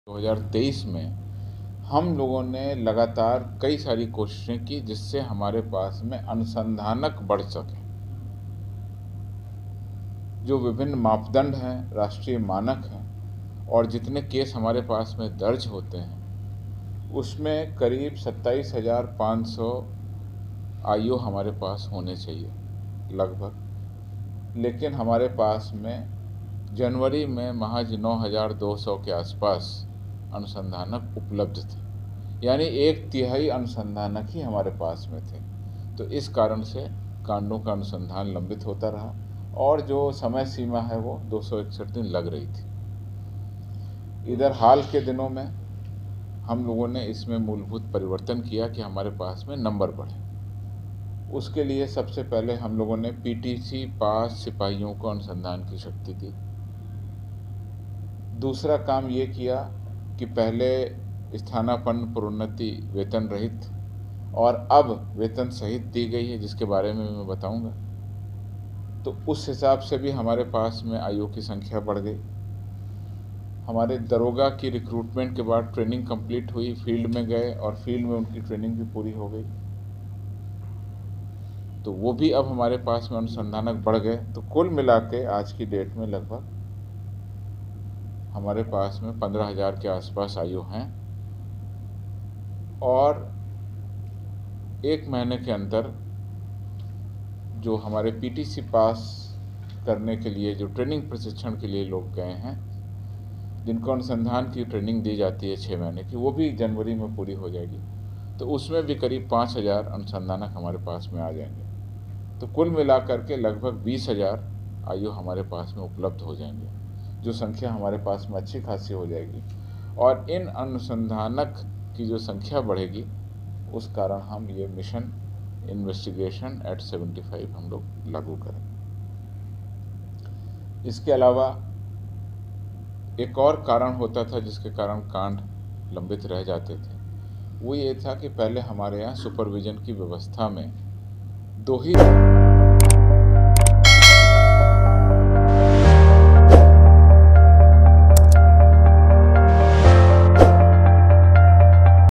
2023 में हम लोगों ने लगातार कई सारी कोशिशें की जिससे हमारे पास में अनुसंधानक बढ़ सके। जो विभिन्न मापदंड हैं, राष्ट्रीय मानक हैं और जितने केस हमारे पास में दर्ज होते हैं उसमें करीब 27,500 आईओ हमारे पास होने चाहिए लगभग, लेकिन हमारे पास में जनवरी में महज 9,200 के आसपास अनुसंधानक उपलब्ध थे, यानी 1/3 अनुसंधानक ही हमारे पास में थे। तो इस कारण से कांडों का अनुसंधान लंबित होता रहा और जो समय सीमा है वो 261 दिन लग रही थी। इधर हाल के दिनों में हम लोगों ने इसमें मूलभूत परिवर्तन किया कि हमारे पास में नंबर बढ़े। उसके लिए सबसे पहले हम लोगों ने पीटीसी पास सिपाहियों को अनुसंधान की शक्ति दी। दूसरा काम ये किया कि पहले स्थानापन्न प्रोन्नति वेतन रहित और अब वेतन सहित दी गई है, जिसके बारे में मैं बताऊंगा। तो उस हिसाब से भी हमारे पास में आईओ की संख्या बढ़ गई। हमारे दरोगा की रिक्रूटमेंट के बाद ट्रेनिंग कंप्लीट हुई, फील्ड में गए और फील्ड में उनकी ट्रेनिंग भी पूरी हो गई, तो वो भी अब हमारे पास में अनुसंधानक बढ़ गए। तो कुल मिला के आज की डेट में लगभग हमारे पास में 15,000 के आसपास आयु हैं और एक महीने के अंदर जो हमारे पीटीसी पास करने के लिए जो ट्रेनिंग प्रशिक्षण के लिए लोग गए हैं, जिनको अनुसंधान की ट्रेनिंग दी जाती है 6 महीने की, वो भी जनवरी में पूरी हो जाएगी। तो उसमें भी करीब 5,000 अनुसंधानक हमारे पास में आ जाएंगे। तो कुल मिलाकर के लगभग 20,000 आयु हमारे पास में उपलब्ध हो जाएंगे, जो संख्या हमारे पास में अच्छी खासी हो जाएगी। और इन अनुसंधानक की जो संख्या बढ़ेगी उस कारण हम ये मिशन इन्वेस्टिगेशन एट 75 हम लोग लागू करेंगे। इसके अलावा एक और कारण होता था जिसके कारण कांड लंबित रह जाते थे, वो ये था कि पहले हमारे यहाँ सुपरविजन की व्यवस्था में 2 ही